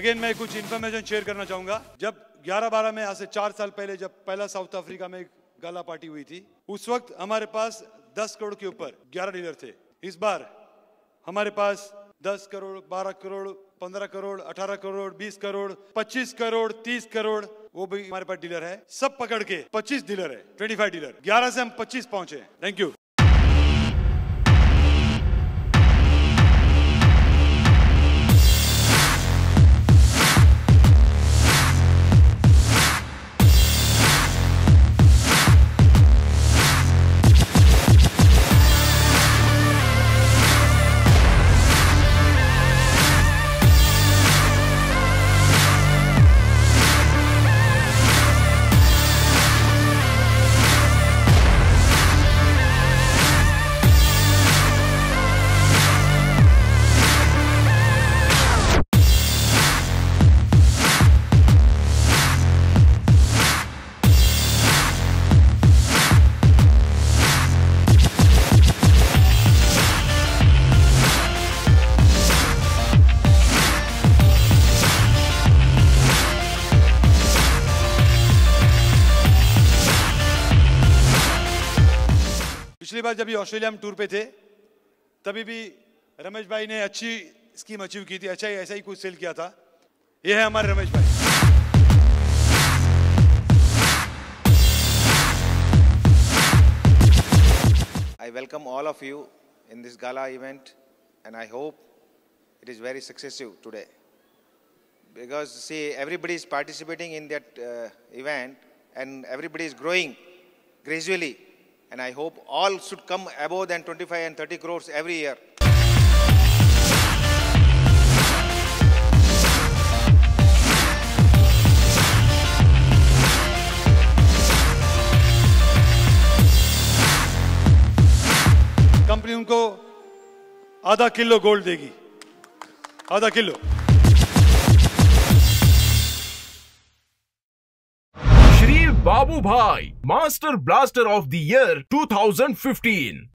Again मैं कुछ information share करना चाहूंगा। जब 11-12 में आज से 4 साल पहले जब पहला साउथ अफ्रीका में गाला पार्टी हुई थी, उस वक्त हमारे पास 10 करोड़ के ऊपर 11 डीलर थे। इस बार हमारे पास 10 करोड़, 12 करोड़, 15 करोड़, 18 करोड़, 20 करोड़, 25 करोड़, 30 करोड़, वो भी हमारे पास डीलर है। सब पकड़ के 25 डीलर है, 25 डीलर। 11 से हम 25 पहुंचे। Thank you. पिछली बार जब ये ऑस्ट्रेलिया में टूर पे थे, तभी भी रमेश भाई ने अच्छी स्कीम अचीव की थी। अच्छा ही ऐसा ही कुछ सेल किया था। ये है हमारे रमेश भाई। I welcome all of you in this gala event, and I hope it is very successful today. Because see, everybody is participating in that event, and everybody is growing gradually. And I hope all should come above than 25 and 30 crores every year. Company उनको आधा किलो gold देगी, आधा किलो। Shri Babu Bhai, Master Blaster of the Year 2015.